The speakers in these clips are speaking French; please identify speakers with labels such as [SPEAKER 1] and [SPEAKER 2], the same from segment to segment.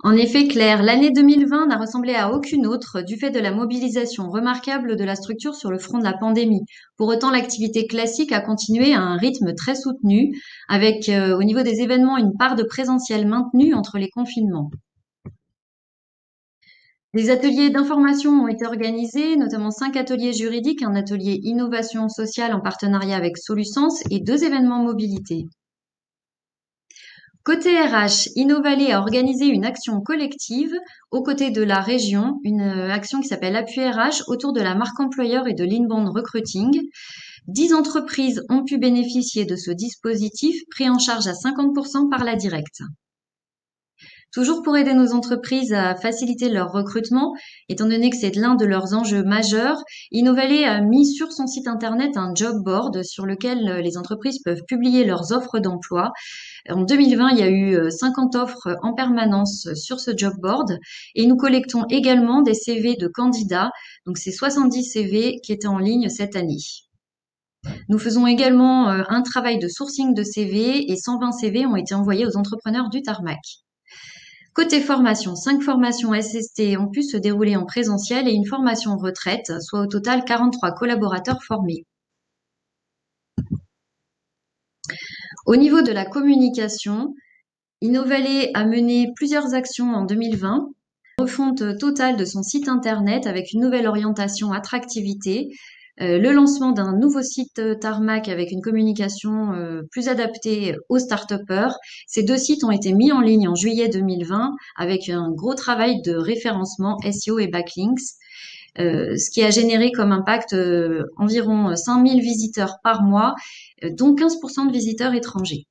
[SPEAKER 1] En effet, Claire, l'année 2020 n'a ressemblé à aucune autre du fait de la mobilisation remarquable de la structure sur le front de la pandémie. Pour autant, l'activité classique a continué à un rythme très soutenu, avec au niveau des événements une part de présentiel maintenue entre les confinements. Des ateliers d'information ont été organisés, notamment 5 ateliers juridiques, un atelier innovation sociale en partenariat avec Solusense et 2 événements mobilité. Côté RH, Innovalet a organisé une action collective aux côtés de la région, une action qui s'appelle Appui RH autour de la marque employeur et de l'inbound recruiting. 10 entreprises ont pu bénéficier de ce dispositif pris en charge à 50% par la directe. Toujours pour aider nos entreprises à faciliter leur recrutement, étant donné que c'est l'un de leurs enjeux majeurs, Innovalet a mis sur son site internet un job board sur lequel les entreprises peuvent publier leurs offres d'emploi. En 2020, il y a eu 50 offres en permanence sur ce job board et nous collectons également des CV de candidats. Donc c'est 70 CV qui étaient en ligne cette année. Nous faisons également un travail de sourcing de CV et 120 CV ont été envoyés aux entrepreneurs du tarmac. Côté formation, 5 formations SST ont pu se dérouler en présentiel et une formation retraite, soit au total 43 collaborateurs formés. Au niveau de la communication, Innovalet a mené plusieurs actions en 2020. Refonte totale de son site internet avec une nouvelle orientation attractivité, le lancement d'un nouveau site Tarmac avec une communication plus adaptée aux start-upers. Ces 2 sites ont été mis en ligne en juillet 2020 avec un gros travail de référencement SEO et backlinks, ce qui a généré comme impact environ 5000 visiteurs par mois, dont 15% de visiteurs étrangers.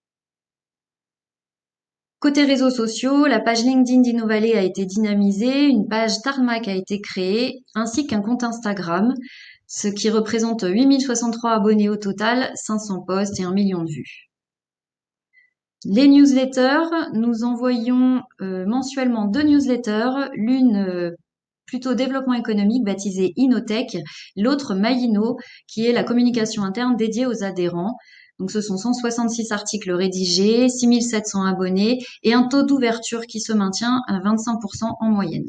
[SPEAKER 1] Côté réseaux sociaux, la page LinkedIn d'Innovalet a été dynamisée, une page Tarmac a été créée, ainsi qu'un compte Instagram, ce qui représente 8063 abonnés au total, 500 posts et 1 million de vues. Les newsletters, nous envoyons mensuellement 2 newsletters, l'une plutôt développement économique baptisée Innotech, l'autre MyInno, qui est la communication interne dédiée aux adhérents. Donc ce sont 166 articles rédigés, 6700 abonnés et un taux d'ouverture qui se maintient à 25% en moyenne.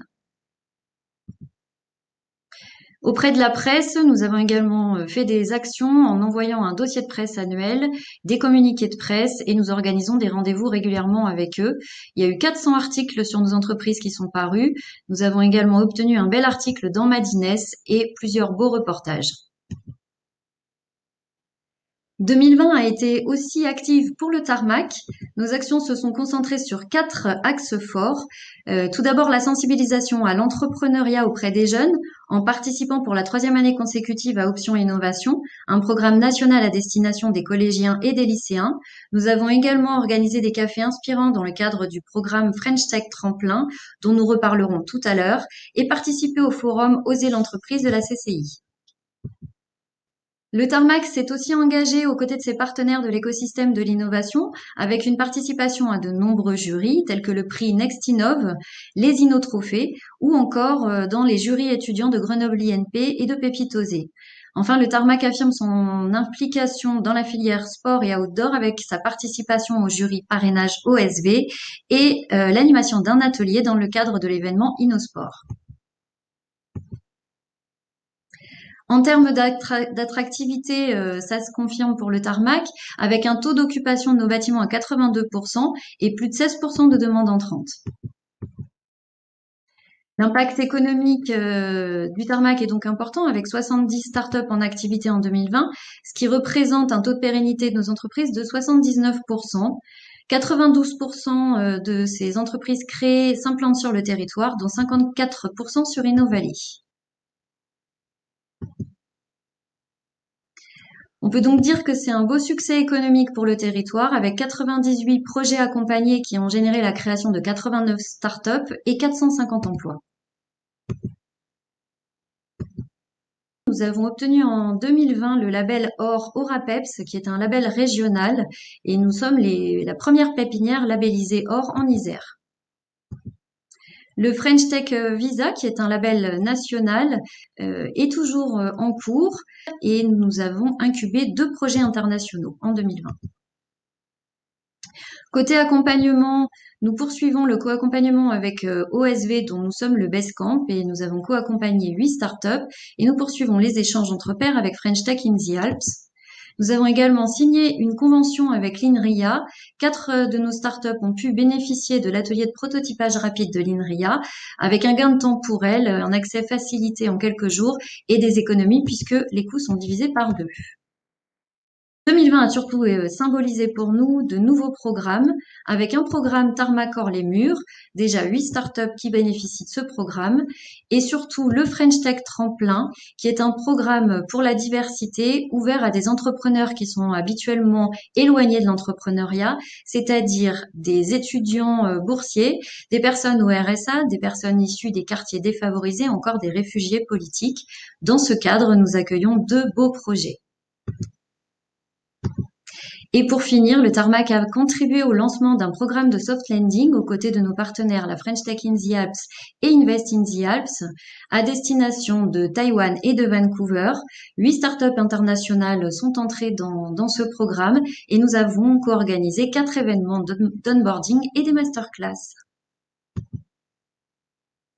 [SPEAKER 1] Auprès de la presse, nous avons également fait des actions en envoyant un dossier de presse annuel, des communiqués de presse et nous organisons des rendez-vous régulièrement avec eux. Il y a eu 400 articles sur nos entreprises qui sont parus. Nous avons également obtenu un bel article dans Madines et plusieurs beaux reportages. 2020 a été aussi active pour le tarmac. Nos actions se sont concentrées sur 4 axes forts. Tout d'abord, la sensibilisation à l'entrepreneuriat auprès des jeunes, en participant pour la 3e année consécutive à Option Innovation, un programme national à destination des collégiens et des lycéens. Nous avons également organisé des cafés inspirants dans le cadre du programme French Tech Tremplin, dont nous reparlerons tout à l'heure, et participé au forum Oser l'entreprise de la CCI. Le tarmac s'est aussi engagé aux côtés de ses partenaires de l'écosystème de l'innovation avec une participation à de nombreux jurys tels que le prix Next Innov, les Innotrophées ou encore dans les jurys étudiants de Grenoble INP et de Pépitosé. Enfin, le tarmac affirme son implication dans la filière sport et outdoor avec sa participation au jury parrainage OSV et l'animation d'un atelier dans le cadre de l'événement InnoSport. En termes d'attractivité, ça se confirme pour le tarmac, avec un taux d'occupation de nos bâtiments à 82% et plus de 16% de demandes entrantes. L'impact économique du tarmac est donc important, avec 70 startups en activité en 2020, ce qui représente un taux de pérennité de nos entreprises de 79%. 92% de ces entreprises créées s'implantent sur le territoire, dont 54% sur Innovalet. On peut donc dire que c'est un beau succès économique pour le territoire avec 98 projets accompagnés qui ont généré la création de 89 startups et 450 emplois. Nous avons obtenu en 2020 le label Or Aurapeps, qui est un label régional, et nous sommes la première pépinière labellisée Or en Isère. Le French Tech Visa, qui est un label national, est toujours en cours et nous avons incubé 2 projets internationaux en 2020. Côté accompagnement, nous poursuivons le co-accompagnement avec OSV dont nous sommes le Base Camp et nous avons co-accompagné 8 startups et nous poursuivons les échanges entre pairs avec French Tech in the Alps. Nous avons également signé une convention avec l'INRIA. 4 de nos startups ont pu bénéficier de l'atelier de prototypage rapide de l'INRIA avec un gain de temps pour elles, un accès facilité en quelques jours et des économies puisque les coûts sont divisés par 2. 2020 a surtout symbolisé pour nous de nouveaux programmes, avec un programme Tarmac hors les murs, déjà 8 startups qui bénéficient de ce programme, et surtout le French Tech Tremplin, qui est un programme pour la diversité ouvert à des entrepreneurs qui sont habituellement éloignés de l'entrepreneuriat, c'est-à-dire des étudiants boursiers, des personnes au RSA, des personnes issues des quartiers défavorisés, encore des réfugiés politiques. Dans ce cadre, nous accueillons 2 beaux projets. Et pour finir, le Tarmac a contribué au lancement d'un programme de soft landing aux côtés de nos partenaires, la French Tech in the Alps et Invest in the Alps, à destination de Taïwan et de Vancouver. 8 startups internationales sont entrées dans ce programme et nous avons co-organisé 4 événements d'onboarding et des masterclass.